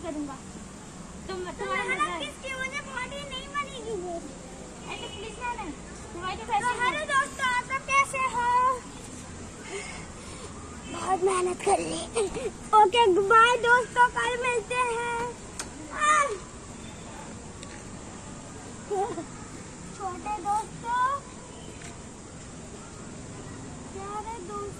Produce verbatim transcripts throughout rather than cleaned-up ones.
करूँगा। तुम तुम्हारा किसकी मुझे बॉडी नहीं बनेगी वो। ऐसे प्लीज ना नहीं। तुम्हारी तो हेलो दोस्तों, आप सब कैसे हो? बहुत मेहनत कर ली। ओके बाय दोस्तों, कल मिलते हैं। छोटे दोस्तों, प्यारे दोस्त,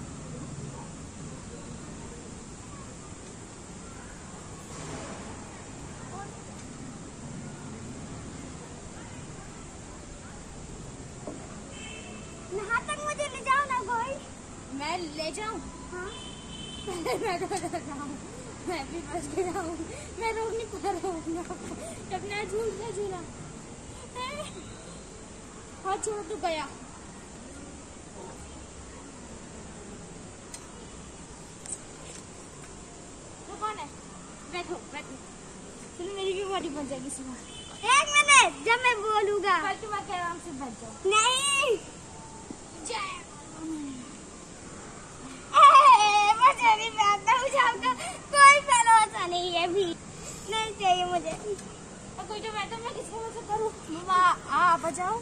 यहाँ तक मुझे ले जाओ ना कोई। मैं ले जाऊँ? हाँ मैं तो जाऊँ, मैं भी बस के जाऊँ। मैं रोक नहीं पा रहा हूँ अपना झूला झूला। हाँ छोड़ तो गया। तो कौन है? बैठो बैठो। चलो मेरी भी बॉडी बन जाएगी सुबह। एक मिनट, जब मैं बोलूँगा तुम आराम से बैठ जाओ। नहीं मुझे नहीं बैठना, मुझे कोई भरोसा नहीं है भी नहीं चाहिए मुझे। कोई तो बैठो, मैं किसको भरोसा करूँ? आ बजाओ।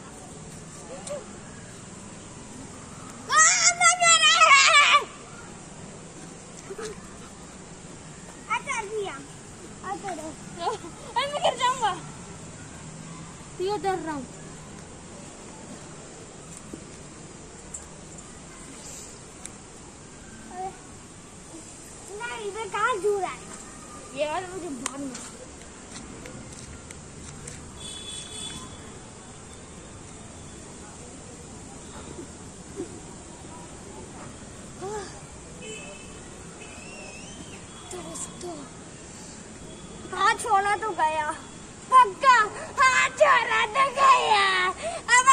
मैं गिर जाऊंगा, ये डर रहा हूँ। नहीं इधर कहाँ झूल रहा है ये वाला, मुझे बहुत मुश्किल। हाँ छोड़ा तो गया पक्का, हाँ छोड़ा तो गया। अब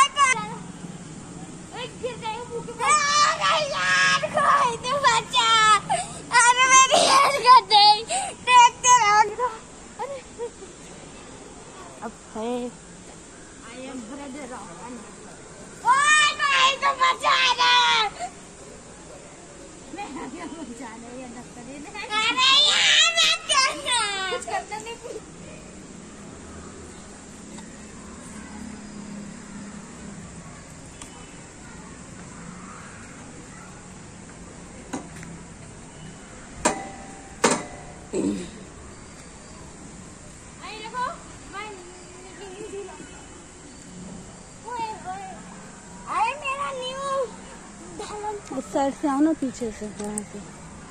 गिर जाएगा मुँह के पास। यार कोई तो बचा, अरे मेरी हेल्प कर दे, देखते रहो। अब है आई एम ब्रदर ऑफ ओए कोई तो बचाना। मैं आगे बचाना ये डॉक्टर ने। अरे यार मैं क्या कुछ करना नहीं। उस साइड से आओ ना, पीछे से यहाँ से।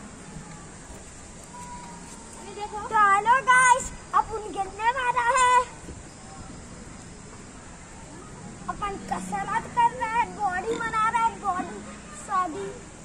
तो हेलो गाइस, अपन गिरने वाला है। अपन कसरत कर रहा है, बॉडी बना रहा है, बॉडी शादी।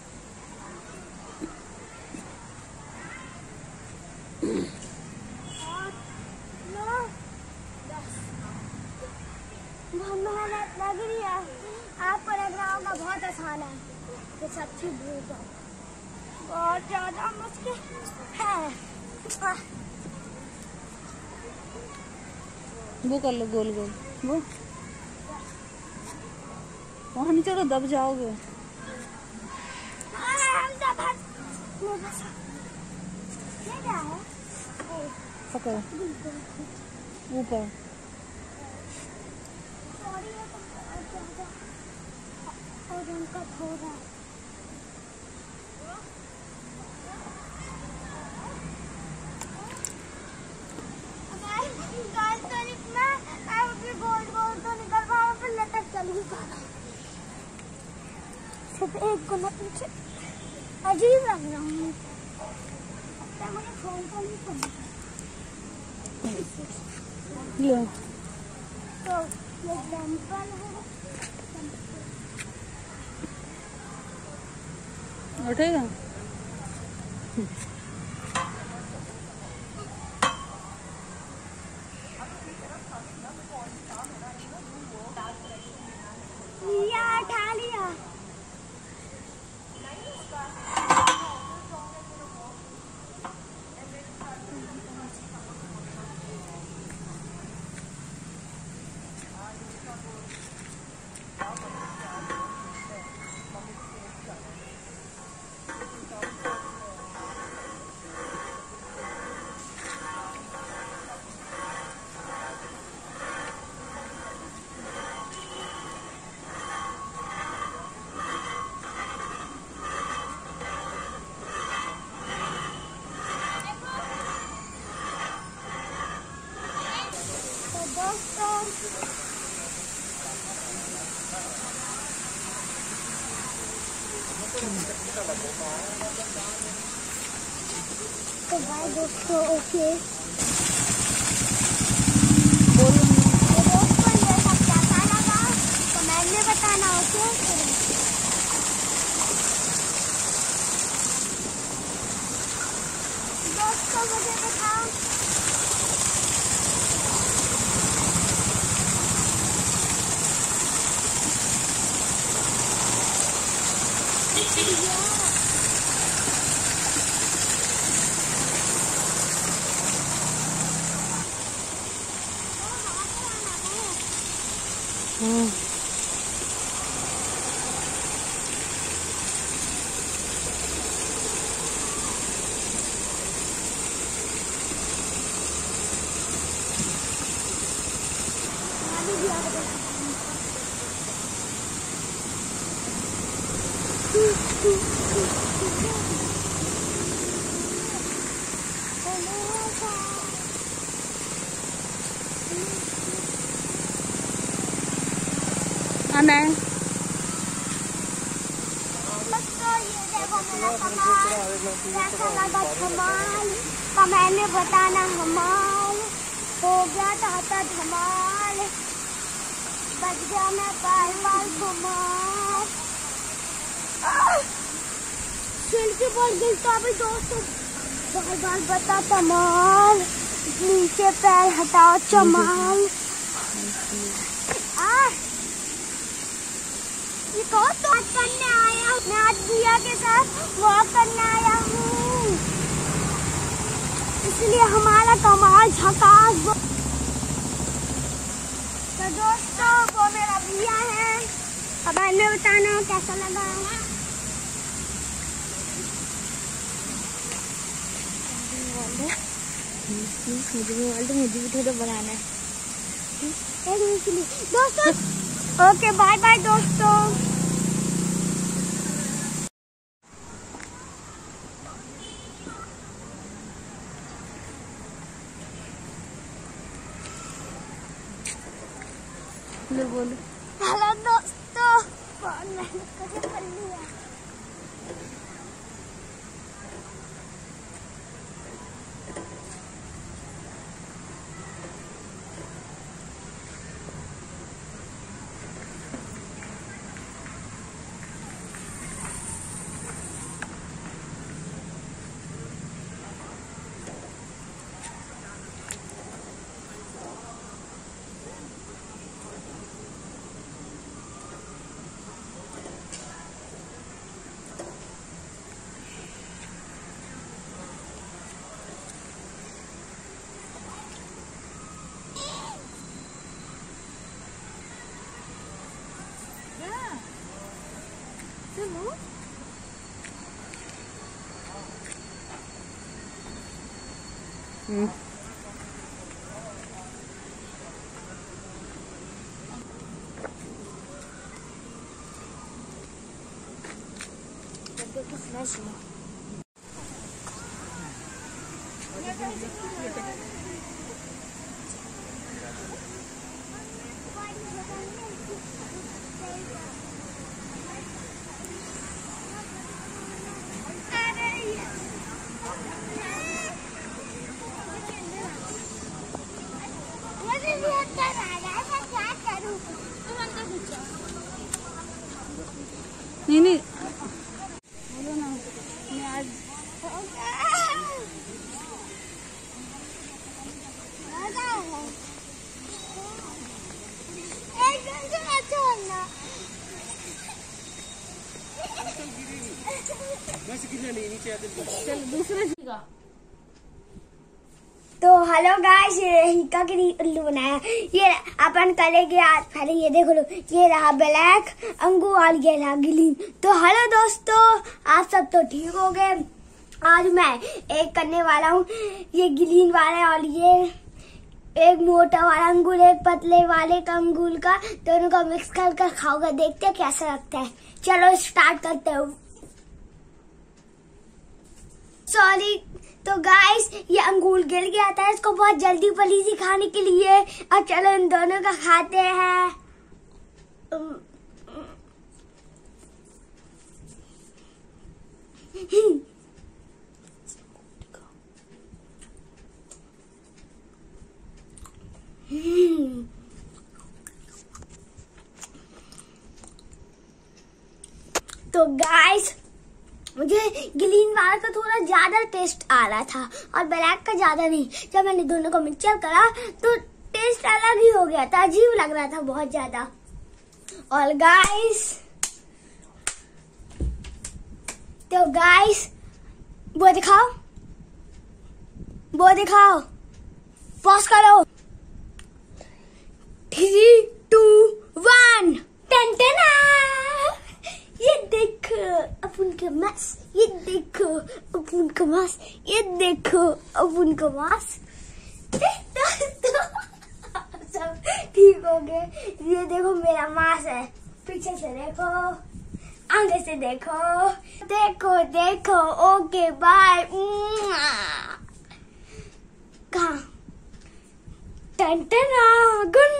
मेहनत लग रही है, आपको लग रहा होगा बहुत आसान है, ये सच्ची भूत है, बहुत ज्यादा मुश्किल है। वो कर लो गोल गोल, वो वहाँ नीचे तो दब जाओगे। पकड़ ऊपर। और उनका थोड़ा गोल गोल तो निकल पाऊँ, फिर लटक चलूँगा। सिर्फ एक गुना पीछे अजीब लग रहा हूँ। मुझे फोन को नहीं करना। तो ये डंपल है, उठेगा। लिया उठा लिया। तो बाय दोस्तों, ओके दोस्तों, ये सब कैसा लगा कमेंट में बताना, ओके। दोस्तों मुझे दिखाओ, हम्म अनय कमेंट में बताना। हमाल हो गया था धमाल, बच गया मैं बार बार धमाल। सिल्की बोल गिरता भी दोस्तों, बार बार बता धमाल, नीचे पैर हटाओ चमाल। ये कौन तो आज करने आया हूँ, मैं आज भैया के साथ वॉक करने आया हूँ, इसलिए हमारा कमाल झकास। तो दोस्तों वो मेरा भैया है, अब मैंने बताना कैसा लगा। मुझे भी मुझे भी थोड़ा बनाना है दोस्तों। ओके बाय बाय दोस्तों। बोलो बोलो। हेलो दोस्तों, बहुत मेहनत करके कर लिया। हम्म नहीं नहीं बोलो ना, मैं आज चल दूसरा जगह। तो हेलो गाइस, हिका के उल्लू बनाया। ये अपन करेंगे आज, पहले ये देखो लो, ये रहा ब्लैक अंगूर और ये रहा ग्रीन। तो हेलो दोस्तों, आप सब तो ठीक हो गए। आज मैं एक करने वाला हूँ, ये ग्रीन वाला और ये एक मोटा वाला अंगूर, एक पतले वाले का अंगूर का, दोनों का मिक्स कर कर खाओगे, देखते हैं कैसा लगता है। चलो स्टार्ट करते हैं। सॉरी तो गाइस, ये अंगूर गिर गया था, इसको बहुत जल्दी पली सी खाने के लिए। और चलो इन दोनों का खाते हैं। तो गाइस मुझे ग्रीन वाला का थोड़ा ज्यादा टेस्ट आ रहा था और ब्लैक का ज्यादा नहीं। जब मैंने दोनों को मिक्सचर करा तो टेस्ट अलग ही हो गया था, अजीब लग रहा था बहुत ज्यादा। और गाइस तो गाइस वो दिखाओ, वो दिखाओ, पॉज करो। Three two one, ten ten. ये देखो अपन का मास, ये देखो अपन का मास, ये देखो अपन का मास। सब ठीक हो गए। ये देखो मेरा मास है, पीछे से देखो, आगे से देखो, देखो देखो। Okay bye. कहाँ? टन टन। गुड